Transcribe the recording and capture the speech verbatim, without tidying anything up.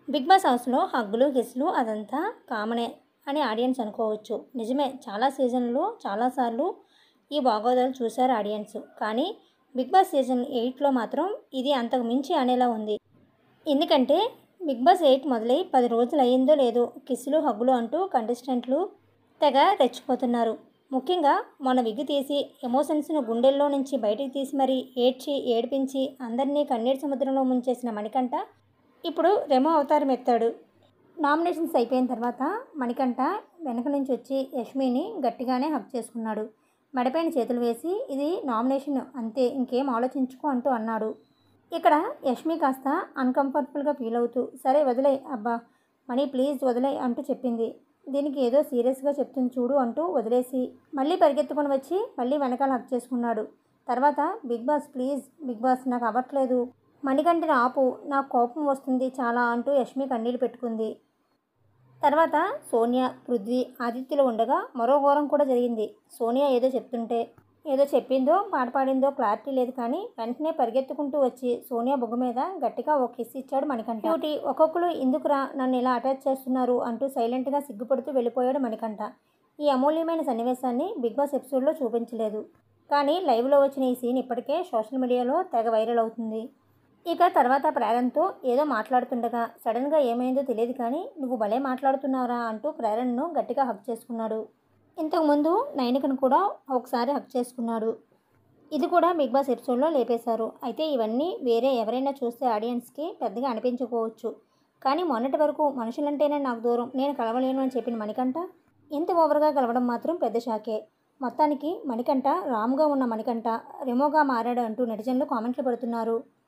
Big boss హౌస్లో హగ్గులు కిస్సులు అదంతా కామనే అని ఆడియన్స్ అనుకోవచ్చు. నిజమే, చాలా సీజన్లు చాలాసార్లు ఈ బాగోదాలు చూశారు ఆడియన్స్. కానీ బిగ్ బాస్ సీజన్ ఎయిట్లో మాత్రం ఇది అంతకు మించి అనేలా ఉంది. ఎందుకంటే బిగ్ బాస్ ఎయిట్ మొదలై పది రోజులు అయ్యిందో లేదో కిస్సులు హగ్గులు అంటూ కంటెస్టెంట్లు తెగ రెచ్చిపోతున్నారు. ముఖ్యంగా మొన్న విగ్గు తీసి ఎమోషన్స్ను గుండెల్లో నుంచి బయటికి తీసి మరీ ఏడ్చి ఏడిపించి అందరినీ కన్నీటి సముద్రంలో ముంచేసిన మణికంఠ ఇప్పుడు రెమో అవతారం ఎత్తాడు. నామినేషన్స్ అయిపోయిన తర్వాత మణికంఠ వెనక నుంచి వచ్చి యష్మిని గట్టిగానే హగ్ చేసుకున్నాడు. మెడపైన చేతులు వేసి ఇది నామినేషన్ అంతే, ఇంకేం ఆలోచించుకో అంటూ అన్నాడు. ఇక్కడ యష్మి కాస్త అన్కంఫర్టబుల్గా ఫీల్ అవుతూ సరే వదిలే అబ్బా మనీ ప్లీజ్ వదిలే అంటూ చెప్పింది. దీనికి ఏదో సీరియస్గా చెప్తుంది చూడు అంటూ వదిలేసి మళ్ళీ పరిగెత్తుకొని వచ్చి మళ్ళీ వెనకాల హగ్ చేసుకున్నాడు. తర్వాత Bigg Boss please Bigg Boss నాకు అవ్వట్లేదు, మణికంఠని ఆపు, నాకు కోపం వస్తుంది చాలా అంటూ యష్మి కన్నీళ్ళు పెట్టుకుంది. తర్వాత సోనియా, పృథ్వీ, ఆదిత్యలో ఉండగా మరో ఘోరం కూడా జరిగింది. సోనియా ఏదో చెప్తుంటే ఏదో చెప్పిందో పాట పాడిందో క్లారిటీ లేదు కానీ వెంటనే పరిగెత్తుకుంటూ వచ్చి సోనియా బొగ్గ మీద గట్టిగా ఒక కిస్ ఇచ్చాడు మణికంఠ. బ్యూటీ ఒక్కొక్కరు ఎందుకురా నన్ను ఇలా అటాచ్ చేస్తున్నారు అంటూ సైలెంట్గా సిగ్గుపడుతూ వెళ్ళిపోయాడు మణికంఠ. ఈ అమూల్యమైన సన్నివేశాన్ని బిగ్ బాస్ ఎపిసోడ్లో చూపించలేదు. కానీ లైవ్లో వచ్చిన ఈ సీన్ ఇప్పటికే సోషల్ మీడియాలో తెగ వైరల్ అవుతుంది. ఇక తర్వాత ప్రేరణతో ఏదో మాట్లాడుతుండగా సడన్గా ఏమైందో తెలియదు కానీ నువ్వు భలే మాట్లాడుతున్నావురా అంటూ ప్రేరణను గట్టిగా హగ్ చేసుకున్నాడు. ఇంతకుముందు నైనికను కూడా ఒకసారి హగ్ చేసుకున్నాడు. ఇది కూడా బిగ్ బాస్ ఎపిసోడ్లో లేపేశారు. అయితే ఇవన్నీ వేరే ఎవరైనా చూస్తే ఆడియన్స్కి పెద్దగా అనిపించకపోవచ్చు. కానీ మొన్నటి వరకు మనుషులంటేనే నాకు దూరం, నేను కలవలేను అని చెప్పిన మణికంఠ ఇంత ఓవర్గా కలవడం మాత్రం పెద్ద షాకే. మొత్తానికి మణికంఠ రామ్గా ఉన్న మణికంఠ రెమోగా మారాడు అంటూ నెటిజన్లు కామెంట్లు పెడుతున్నారు.